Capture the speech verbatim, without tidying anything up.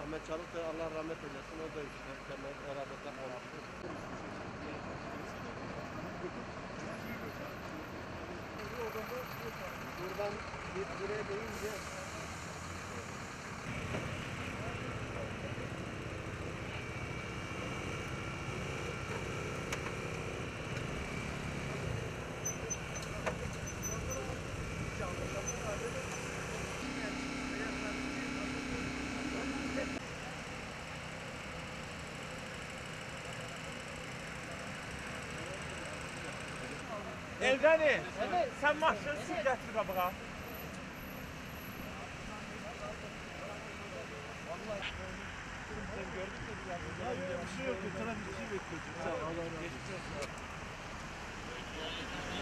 Ahmet Çalık da Allah rahmet eylesin. O da işte kemer arabada kalmıştı. Buradan bir buraya deyince Eldəni, evet. Sen maşını sür gətir qabağa. Vallahi sen gördün mü ya? Bir şey yok, sana bir şey bekliyorsun. Sağ ol, Allah razı olsun.